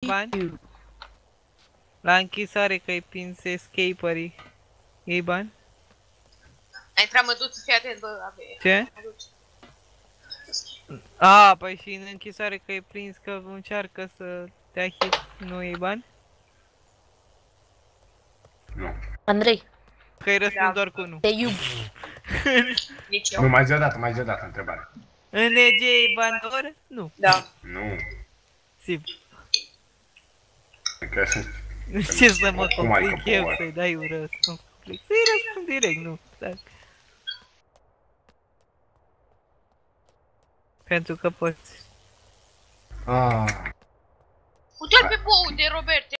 bani? La închisoare că îi prins escaperii. Iei bani? Ai intrat măduț, fii atent, bă, Ce? A, păi și în închisoare că e prins că încearcă să te hit, nu iei bani? Nu. Andrei, Că îi răspund doar cu nu. te iub. Nici eu. Nu, mai zi o dată întrebare. În lege iei bani doar? Nu. Da. Nu. Simt. Că sunt... Ce să mă Cum ai complic că eu power? să-i dai un răspuns? Să-i răspund direct, nu. Da. Pentru că poți. Ah. Uite-l pe bou de Robert.